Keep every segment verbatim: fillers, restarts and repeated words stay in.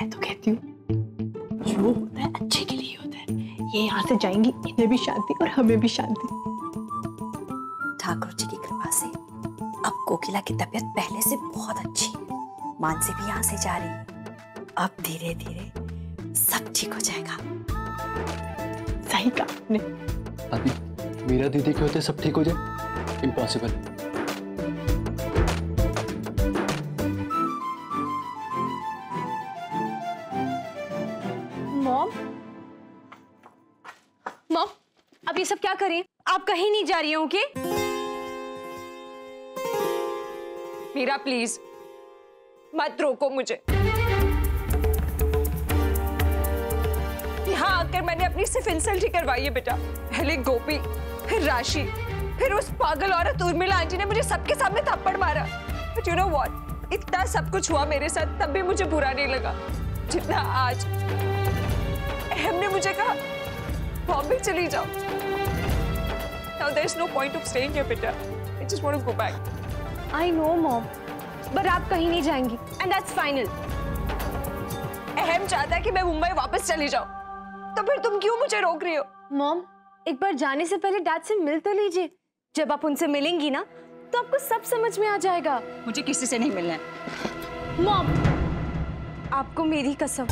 मैं तो कहती हूँ जो होता है अच्छे के लिए होता है। ये यहाँ से जाएंगी, इन्हें भी शांति और हमें भी शांति। ठाकुर जी की कृपा से अब कोकिला की तबीयत पहले से बहुत अच्छी है। मानसी भी यहाँ से जा रही है। अब धीरे धीरे सब ठीक हो जाएगा। सही कहा आपने। अभी मीरा दीदी के होते सब ठीक हो जाए? इम्पॉसिबल। मॉम, मॉम, अब ये सब क्या करें? आप कहीं नहीं जा रही हो क्या? मीरा प्लीज मत रोको मुझे। यहाँ आकर मैंने अपनी सिर्फ इंसल्ट ही करवाई है बेटा। पहले गोपी, फिर राशि, फिर उस पागल औरत उर्मिला आंटी ने मुझे सबके सामने थप्पड़ मारा। बट यू नो व्हाट, इतना सब कुछ हुआ मेरे साथ तब भी मुझे बुरा नहीं लगा जितना आज। अहम ने मुझे कहा बॉम्बे चली जाओ। Now there is no point of staying here बेटा। I just want to go back. I know mom, but आप कहीं नहीं जाएंगी and that's final. अहम चाहता है कि मैं मुंबई वापस चली जाऊं, तो फिर तुम क्यों मुझे रोक रही हो? मॉम, एक बार जाने से पहले डैड से मिल तो लीजिए। जब आप उनसे मिलेंगी ना तो आपको सब समझ में आ जाएगा। मुझे किसी से नहीं मिलना है। मॉम, आपको मेरी कसम,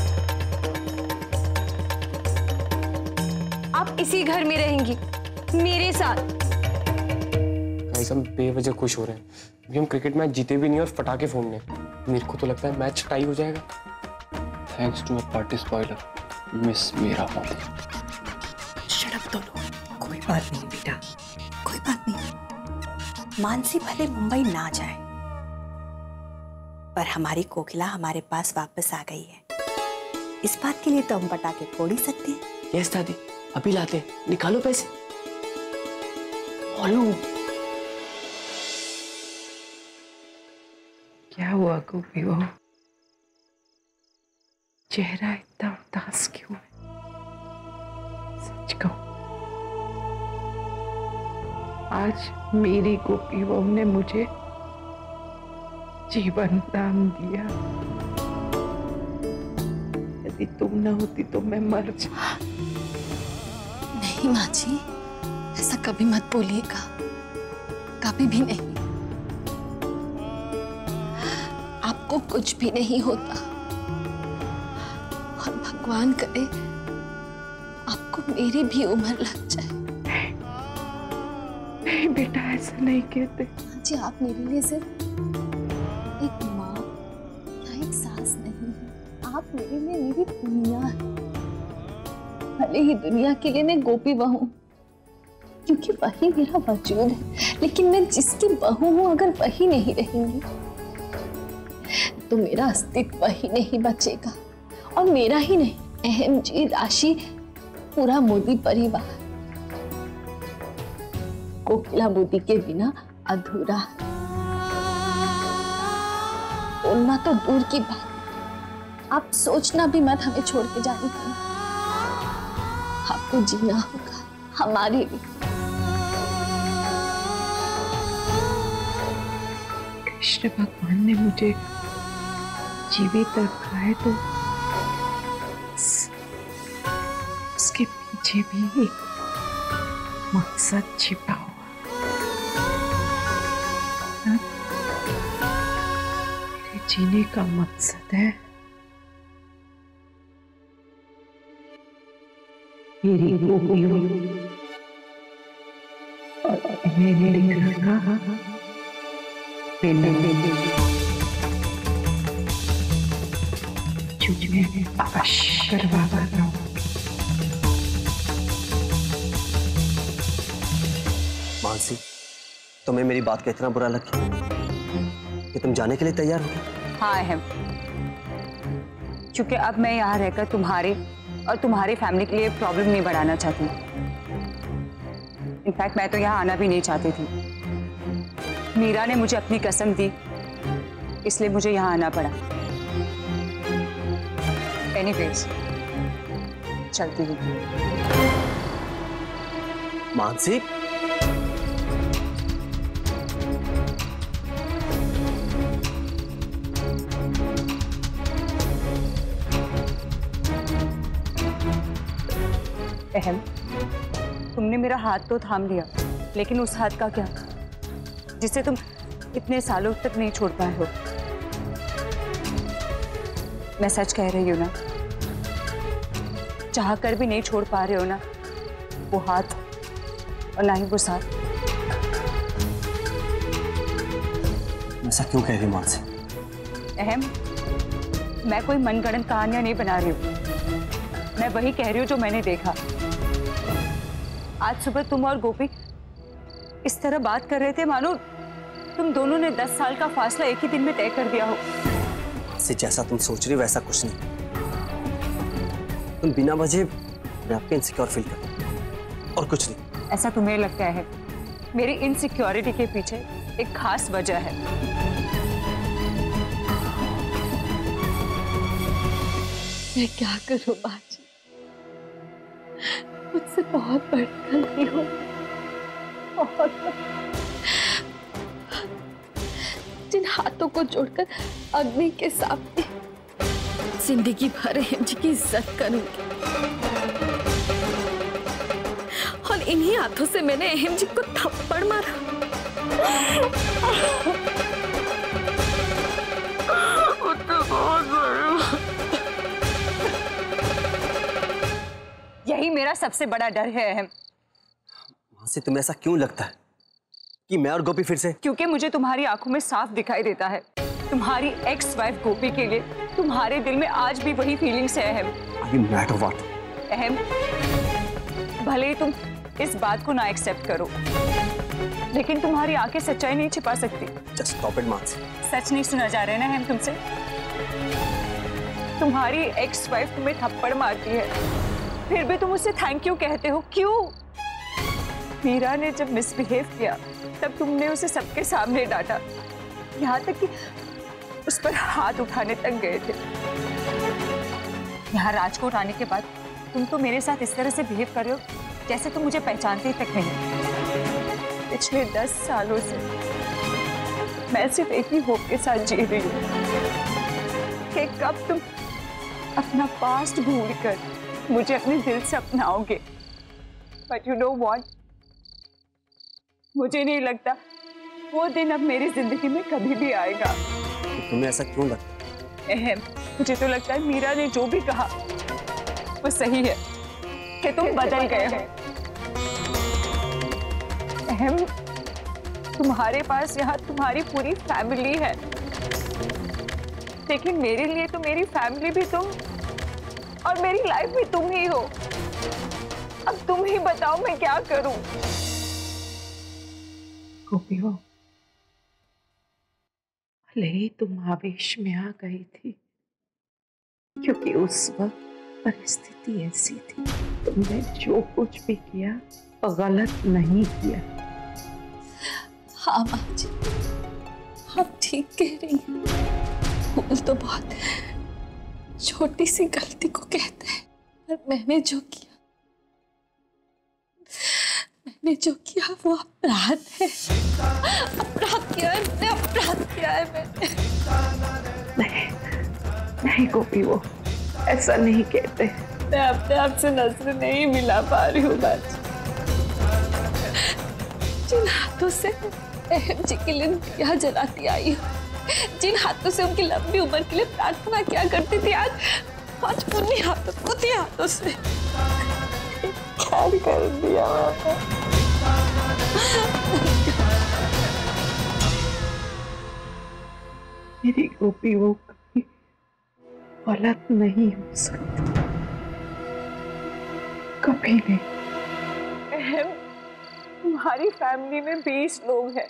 आप इसी घर में रहेंगी मेरे साथ। गाइस, हम बेवजह खुश हो रहे हैं। अभी हम क्रिकेट मैच जीते भी नहीं और फटाके फोड़ने। मेरे को तो लगता है मैच टाई हो जाएगा। Thanks to a party spoiler miss Meera Modi. Shut up दोनों। कोई बात नहीं बेटा, कोई बात नहीं। मानसी भले मुंबई ना जाए, पर हमारी कोकिला हमारे पास वापस आ गई है। इस बात के लिए तो हम पटाखे फोड़ ही सकते हैं। यस दादी, अभी लाते हैं। निकालो पैसे। बोलो। क्या हुआ गोपी बहू? चेहरा इतना उदास क्यों है? सच कहो, आज मेरी गोपी बहू ने मुझे जीवन दान दिया। यदि तुम न होती तो मैं मर जा। नहीं माँ जी, ऐसा कभी मत बोलिएगा, कभी भी नहीं। आपको कुछ भी नहीं होता और भगवान करे आपको मेरी भी उम्र लग जाए। नहीं, नहीं बेटा, ऐसा नहीं कहते। जी, आप मेरे लिए सिर्फ एक माँ या एक सास नहीं है, आप मेरे लिए मेरी दुनिया है। भले ही दुनिया के लिए मैं गोपी बहू, क्योंकि वही मेरा वजूद है, लेकिन मैं जिसकी बहू हूँ अगर वही नहीं रहेंगी तो मेरा अस्तित्व ही नहीं बचेगा। और मेरा ही नहीं, अहम जी, राशि, पूरा मोदी परिवार कोकिला मोदी के बिना अधूरा। बोलना तो दूर की बात, आप सोचना भी मत हमें छोड़ के जाने का। आपको जीना होगा हमारे लिए। कृष्ण भगवान ने मुझे जीवित रखा है तो उसके पीछे भी एक मकसद छिपा हुआ। मेरे जीने का मकसद है मेरी गोपियों और मेरे लड़का करवा रहा हूँ। मानसी, तुम्हें मेरी बात का इतना बुरा लग गया कि तुम जाने के लिए तैयार हो गए? हाँ अहम, क्योंकि अब मैं यहाँ रहकर तुम्हारे और तुम्हारी फैमिली के लिए प्रॉब्लम नहीं बढ़ाना चाहती। इनफैक्ट मैं तो यहाँ आना भी नहीं चाहती थी। मीरा ने मुझे अपनी कसम दी, इसलिए मुझे यहाँ आना पड़ा। एनीवेज, चलती हूँ। मानसी, अहम, तुमने मेरा हाथ तो थाम लिया, लेकिन उस हाथ का क्या जिसे तुम इतने सालों तक नहीं छोड़ पाए हो? मैं सच कह रही हूँ ना? चाह कर भी नहीं छोड़ पा रहे हो ना वो हाथ और ना ही वो साथ? ऐसा क्यों कह रही मानसी? अहम, मैं कोई मनगढ़ंत कहानियां नहीं बना रही हूँ, मैं वही कह रही हूँ जो मैंने देखा। आज सुबह तुम और गोपी इस तरह बात कर रहे थे मानो तुम दोनों ने दस साल का फासला एक ही दिन में तय कर दिया हो। से जैसा तुम सोच रही हो वैसा कुछ नहीं। तुम बिना वजह मैं आपके इनसिक्योर फील कर और कुछ नहीं। ऐसा तुम्हें लगता है? मेरी इनसिक्योरिटी के पीछे एक खास वजह है। मैं क्या करूं बाजी, मुझसे बहुत बड़ी गलती हो, बहुत। जिन हाथों को जोड़कर अग्नि के सामने जिंदगी भर अहम जी की इज्जत करूंगी, और इन्हीं हाथों से मैंने अहम जी को थप्पड़ मारा। यही मेरा सबसे बड़ा डर है अहम। वहां से तुम्हें ऐसा क्यों लगता है कि मैं और गोपी फिर से? क्योंकि मुझे तुम्हारी आंखों में साफ दिखाई देता है, तुम्हारी एक्स वाइफ गोपी के लिए तुम्हारे दिल में आज भी वही फीलिंग्स है अहम। Are you mad or what? अहम, भले ही तुम इस बात को ना एक्सेप्ट करो, लेकिन तुम्हारी आंखें सच्चाई नहीं छिपा सकती। Just stop it, Mansi. सच नहीं सुना जा रहा है ना अहम तुमसे? तुम्हारी एक्स वाइफ तुम्हें थप्पड़ मारती है, फिर भी तुम उससे थैंक यू कहते हो, क्यों? मीरा ने जब मिसबिहेव किया तब तुमने उसे सबके सामने डांटा, यहाँ तक कि उस पर हाथ उठाने तक गए थे। यहाँ राजकोट आने के बाद तुम तो मेरे साथ इस तरह से बिहेव कर रहे हो जैसे तुम मुझे पहचानते तक नहीं। पिछले दस सालों से मैं सिर्फ एक ही होप के साथ जी रही हूँ कि कब तुम अपना पास्ट भूलकर मुझे अपने दिल से अपनाओगे। बट यू नो व्हाट, मुझे नहीं लगता वो दिन अब मेरी जिंदगी में कभी भी आएगा। तो तुम्हें ऐसा क्यों लगता है? अहम, मुझे तो लगता है मीरा ने जो भी कहा वो सही है कि तुम बदल गए हो। अहम, तुम्हारे पास यहाँ तुम्हारी पूरी फैमिली है, लेकिन मेरे लिए तो मेरी फैमिली भी तुम और मेरी लाइफ भी तुम ही हो। अब तुम ही बताओ मैं क्या करूं? गोपी हो, भले ही तुम आवेश में आ गई थी, क्योंकि उस वक्त परिस्थिति ऐसी थी। तुमने जो कुछ भी किया वो गलत नहीं किया। हाँ माँ जी, आप ठीक कह रही हैं। भूल तो बहुत छोटी सी गलती को कहते हैं, पर मैंने जो किया मैंने जो किया वो अपराध है। अपराध किया है मैंने, अपराध किया है मैंने। नहीं नहीं गोपी, वो ऐसा नहीं कहते। मैं अपने आप से नजर नहीं मिला पा रही हूँ बाजी। जिन हाथों से अहम जी के लिए दिया जलाती आई हूँ, जिन हाथों से उनकी लंबी उम्र के लिए प्रार्थना किया करती थी, आज आज उन्हीं हाथों उन्हीं हाथों से खाली कर दिया। मेरी गोपी वो कभी गलत नहीं हो सकती, कभी नहीं। अहम, तुम्हारी फैमिली में बीस लोग हैं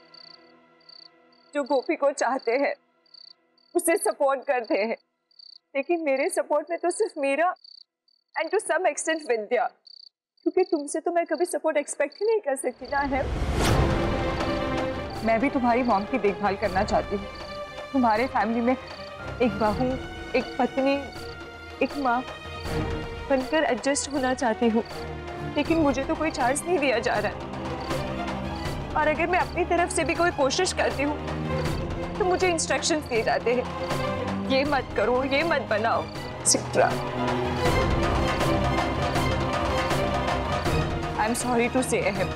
जो गोपी को चाहते हैं, उसे सपोर्ट करते हैं, लेकिन मेरे सपोर्ट में तो सिर्फ Meera and to some extent Vidya, क्योंकि तुमसे तो मैं कभी सपोर्ट एक्सपेक्ट ही नहीं कर सकती ना है। मैं भी तुम्हारी मॉम की देखभाल करना चाहती हूँ, तुम्हारे फैमिली में एक बहू, एक पत्नी, एक माँ बनकर एडजस्ट होना चाहती हूँ, लेकिन मुझे तो कोई चांस नहीं दिया जा रहा है। और अगर मैं अपनी तरफ से भी कोई कोशिश करती हूँ तो मुझे इंस्ट्रक्शंस दिए जाते हैं, ये मत करो, ये मत बनाओ, etcetera. I am sorry to say him,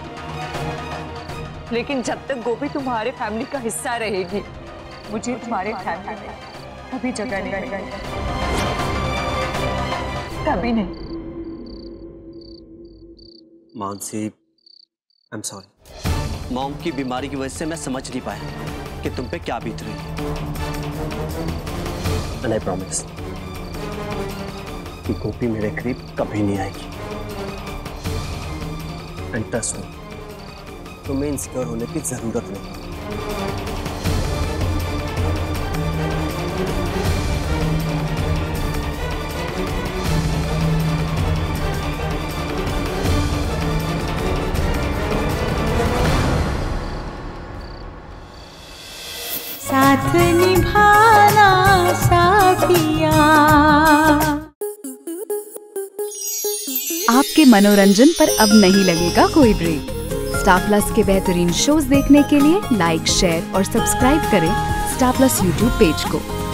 लेकिन जब तक गोपी तुम्हारे फैमिली का हिस्सा रहेगी, मुझे तुम्हारे फैमिली में कभी जगह नहीं मिलेगी, कभी नहीं। Mansi, I am sorry. Mom की बीमारी की वजह से मैं समझ नहीं पाया कि तुम पे क्या बीत रही है। एंड आई प्रॉमिस कि गोपी मेरे करीब कभी नहीं आएगी। एंड ट्रस्ट मी, तुम्हें इनसिक्योर होने की जरूरत नहीं। साथ निभाना साथिया। आपके मनोरंजन पर अब नहीं लगेगा कोई ब्रेक। स्टार प्लस के बेहतरीन शोज देखने के लिए लाइक, शेयर और सब्सक्राइब करें स्टार प्लस यूट्यूब पेज को।